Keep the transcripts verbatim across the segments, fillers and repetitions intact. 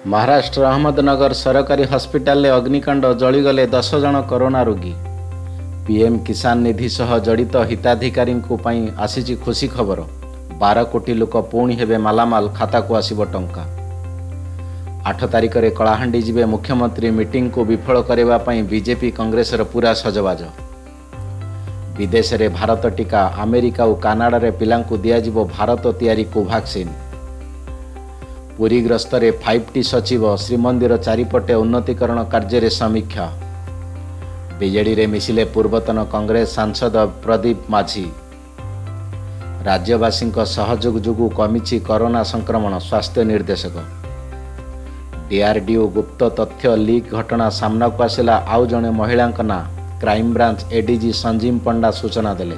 महाराष्ट्र अहमदनगर सरकारी हस्पिटाल अग्निकांड जलिगले दस जन कोरोना रोगी। पीएम किसान निधि सह जड़ित हिताधिकारी आसी खुशी खबर। बारह कोटी लोक पुणी हेबे मालामाल, खाता को आसिब टंका। आठ तारिख में कलाहांडी जिबे मुख्यमंत्री मीटिंग को विफल करबा पई बीजेपी कांग्रेसर पूरा सजबाज। विदेश रे भारत टीका, अमेरिका और कानाडा रे पिलांकु दियाजिबो भारत तैयारी कोवैक्सीन। पुरीग्रस्त रे फाइव टी सचिव श्रीमंदिर चारिपटे उन्नतीकरण कार्य समीक्षा। बीजेडी रे मिसिले पूर्वतन कांग्रेस सांसद प्रदीप माझी। राज्यवासी सहयोग जोगु कमिछि कोरोना संक्रमण, स्वास्थ्य निर्देशक। डीआरडीओ गुप्त तथ्य लीक घटना सामना को आसिला आउ जणे महिला ना। क्राइमब्रांच एडीजी संजीव पंडा सूचना देले।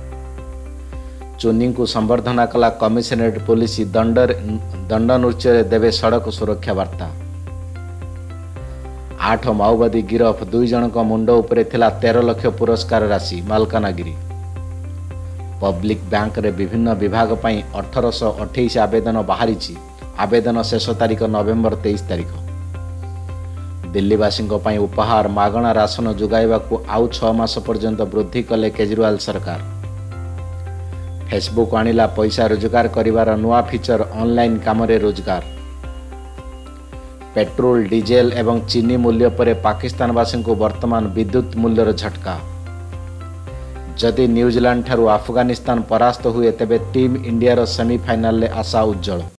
चुनी को संबर्धना कला कमिशनरेट पुलिस दंड दंडनुच्चय देवे सड़क सुरक्षा वार्ता। आठ माओवादी गिरफ, दुई जन मुंड उपरे थिला तेरह लाख पुरस्कार राशि। मालकानगिरी पब्लिक बैंक रे विभिन्न विभाग पई अठारह सौ अट्ठाईस आवेदन बाहरी। आवेदन शेष तारीख नवेम्बर तेईस तारीख। दिल्लीवासी उपहार मागणा राशन जोगाइबा को आउ छह मास पर्यंत वृद्धि कले केजरीवाल सरकार। फेसबुक आनिला पैसा रोजगार करिवार नुआ फीचर, ऑनलाइन कामरे रोजगार। पेट्रोल, डीजेल एवं चीनी मूल्य पर पाकिस्तानवासी को वर्तमान विद्युत मूल्यर झटका। जदि न्यूजीलैंड ठारू अफगानिस्तान परास्त हुए तेबे टीम इंडिया सेमीफाइनल आशा उज्जवल।